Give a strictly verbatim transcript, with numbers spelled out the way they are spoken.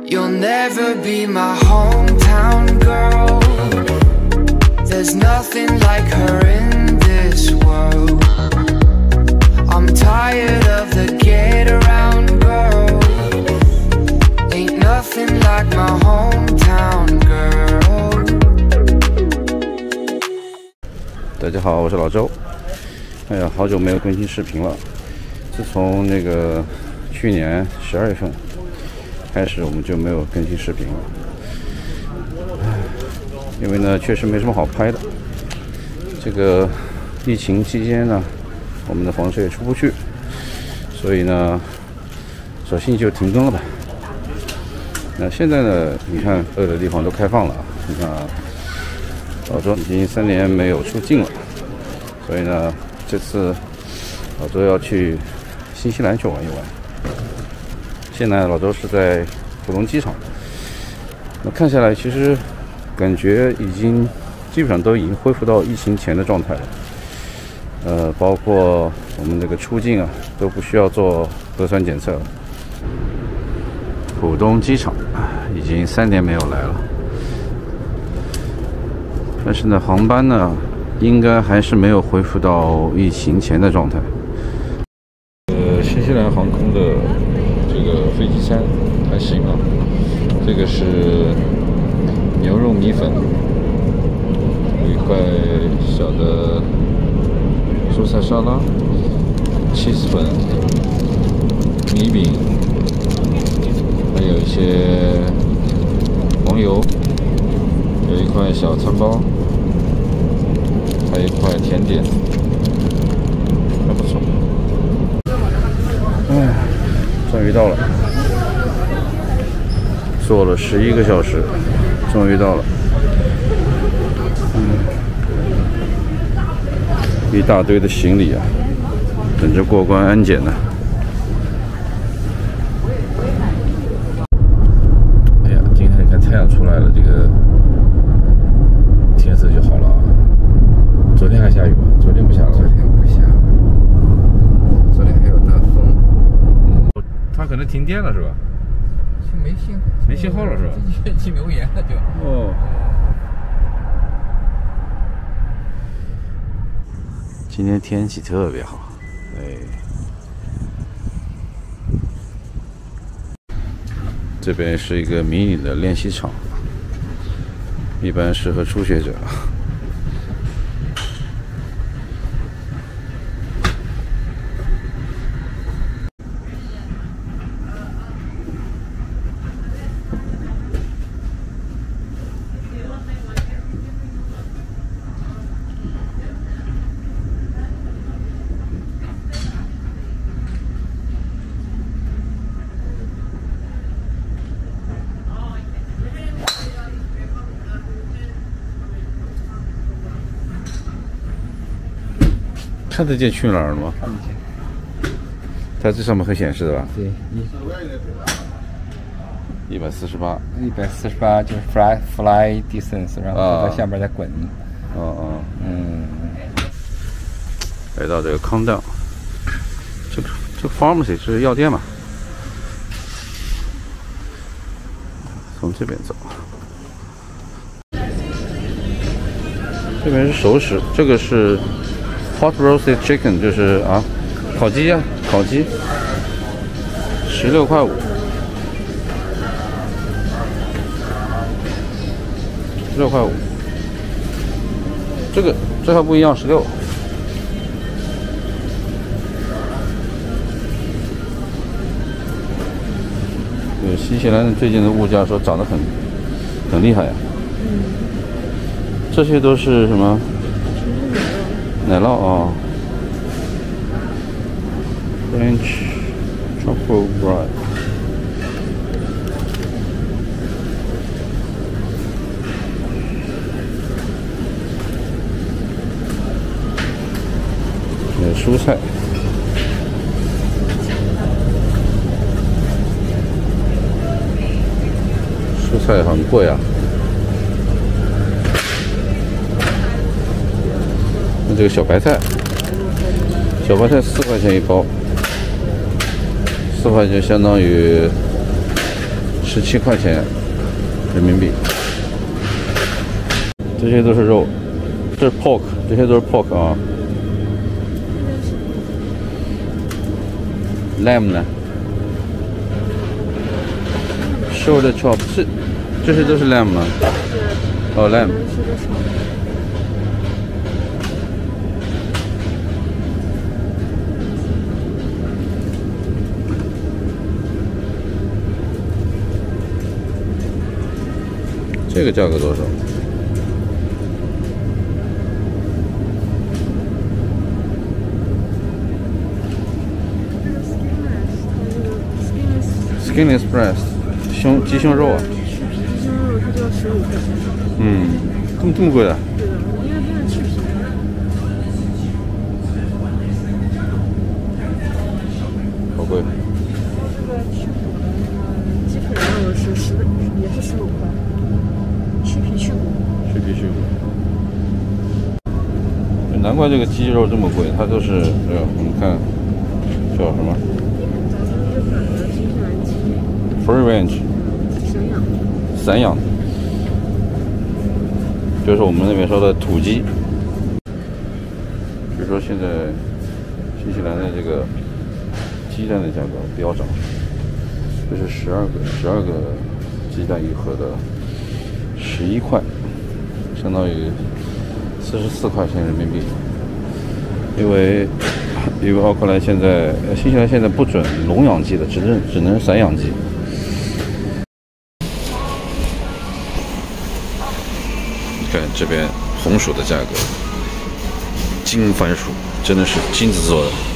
You'll never be my hometown girl. There's nothing like her in this world. I'm tired of the get around girl. Ain't nothing like my hometown girl. 大家好，我是老周。哎呀，好久没有更新视频了。自从那个去年十二月份开始，我们就没有更新视频了。因为呢，确实没什么好拍的。这个疫情期间呢，我们的房车也出不去，所以呢，索性就停更了吧。那现在呢，你看所有的地方都开放了啊。你看啊，老周已经三年没有出境了，所以呢，这次老周要去新西兰去玩一玩。现在老周是在浦东机场，那看下来其实感觉已经基本上都已经恢复到疫情前的状态了。呃，包括我们这个出境啊都不需要做核酸检测了。浦东机场已经三年没有来了，但是呢，航班呢应该还是没有恢复到疫情前的状态。呃，新西兰航空的这个飞机餐还行啊，这个是牛肉米粉，有一块小的蔬菜沙拉、cheese粉、米饼，还有一些黄油，有一块小餐包，还有一块甜点，还不错。哎，终于到了，坐了十一个小时，终于到了。嗯，一大堆的行李啊，等着过关安检呢。哎呀，今天你看太阳出来了，这个天色就好了啊。昨天还下雨吗？昨天不下了。 昨天不下，昨天还有大风。 嗯，它可能停电了是吧？ 没信， 没信号了是吧？ 天气留言了就。 哦。今天天气特别好，哎。这边是一个迷你的练习场，一般适合初学者。看得见去哪儿了吗？ 看不见。 它这上面会显示的吧？ 对， 一百四十八。 一百四十八就是 fly fly distance， 然后在下边再滚。 哦哦。 嗯。 来到这个康道，这个这个 pharmacy 是药店嘛？从这边走。这边是熟食，这个是 hot roasted chicken， 就是啊，烤鸡呀、啊，烤鸡，十六块五，十六块五。这个这还不一样，十六。对，新西兰最近的物价说涨得很很厉害呀、啊。这些都是什么？奶酪啊 ，French truffle bread， 有蔬菜，蔬菜很贵啊。这个小白菜，小白菜四块钱一包，四块钱相当于十十七块钱人民币。这些都是肉，这是 pork， 这些都是 pork 啊。lamb 呢 ？shoulder chop 是，这些都是 lamb 吗？哦 lamb。这个价格多少？Skinless breast， 胸鸡胸肉啊。 鸡胸肉它就要十五块钱。 嗯，这么这么贵的？ 对的，因为它是去皮的。 好贵。 这个去骨的那个鸡腿肉是十，也是十五块。去皮去骨。 去皮去骨。难怪这个鸡肉这么贵，它都是呃，我们看叫什么？ Free range， 散养， 散养，就是我们那边说的土鸡。比如说现在新西兰的这个鸡蛋的价格飙涨，这是十二个十二个鸡蛋一盒的十一块，相当于四十四块钱人民币。因为因为奥克兰现在新西兰现在不准笼养鸡的，只能只能散养鸡。 看这边红薯的价格，金番薯真的是金子做的。